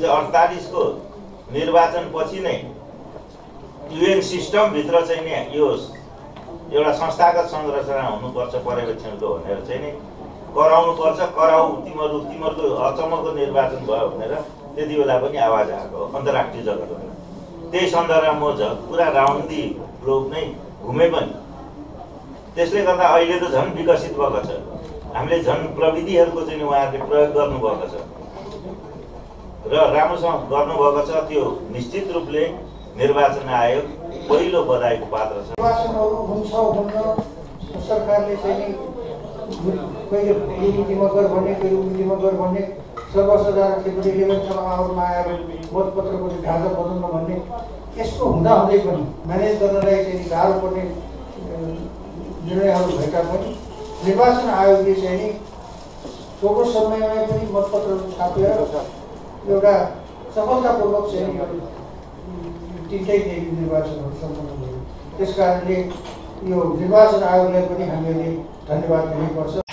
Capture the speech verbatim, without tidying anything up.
चाहिँ अडतालीस को निर्वाचन पछि नै युएन सिस्टम भित्र चाहिँ नि यो एउटा संस्थागत संरचना हुनुपर्छ पर्यवेक्षणको भनेर चाहिँ नि गराउनु पर्छ, कराउ तिमीहरू तिमीहरूको अचम्मको निर्वाचन भयो भनेर त्यति बेला पनि आवाज आएको अन्तर्राष्ट्रिय जगतमा। त्यही सन्दर्भमा म पुरा राउन्ड दि ग्लोब नै घुमे पनि। त्यसले गर्दा अहिले त झन् विकसित भएको छ, हामीले झन् प्रविधिहरूको चाहिँ उहाँहरूले प्रयोग गर्नुभएको छ र राम्रोसँग गर्नुभएको छ। त्यो निश्चित रूपले निर्वाचन आयोग पहिलो बधाईको पात्र छ। निर्वाचनहरू हुन्छ हुन्न सरकारले चाहिँ कहिले युनिटीमा गर भन्ने कहिले युनिटीमा गर भन्ने सर्वसाधारण खेलको इलेभेनसम्म आवरमा आएर मतपत्रको ढाँचा बदल्न भन्ने यस्तो हुँदा हुँदै पनि म्यानेज गर्नलाई चाहिँ गाह्रो पर्ने निर्णयहरू भएका पनि निर्वाचन आयोगले चाहिँ नि छोटो समयमा पनि मतपत्रहरू छापेर एउटा सफलतापूर्वक चाहिँ तिनटै निर्वाचनहरू सम्पन्न भयो। त्यस कारणले यो निर्वाचन आयोगलाई पनि हामीले धन्यवाद दिनुपर्छ।